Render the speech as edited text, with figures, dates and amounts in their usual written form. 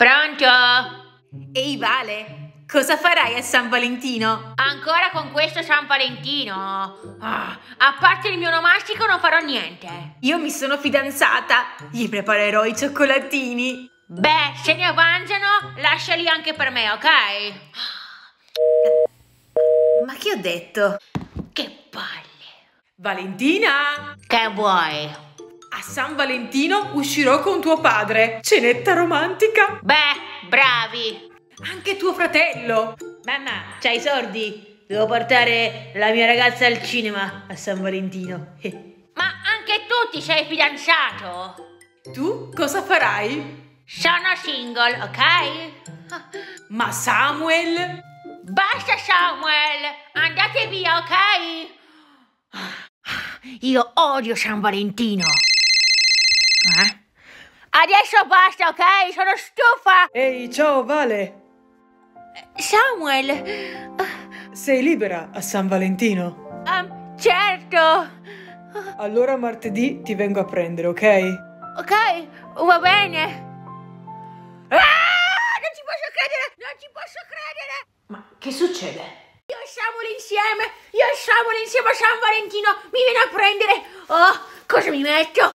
Pronto? Ehi Vale, cosa farai a San Valentino? Ancora con questo San Valentino? A parte il mio onomastico non farò niente. Io mi sono fidanzata, gli preparerò i cioccolatini. Beh, se ne avanzano, lasciali anche per me, ok? Ma che ho detto? Che palle. Valentina! Che vuoi? A San Valentino uscirò con tuo padre. Cenetta romantica. Beh, bravi. Anche tuo fratello. Mamma, c'hai i soldi? Devo portare la mia ragazza al cinema a San Valentino. Ma anche tu ti sei fidanzato? Tu cosa farai? Sono single, ok? Ma Samuel? Basta Samuel, andate via, ok? Io odio San Valentino. Adesso basta, ok? Sono stufa. Ehi, ciao Vale! Samuel, Sei libera a San Valentino? certo. Allora martedì ti vengo a prendere, ok? Ok, va bene. Non ci posso credere, non ci posso credere. Ma che succede? Io e Samuel insieme a San Valentino, mi viene a prendere. Oh, cosa mi metto?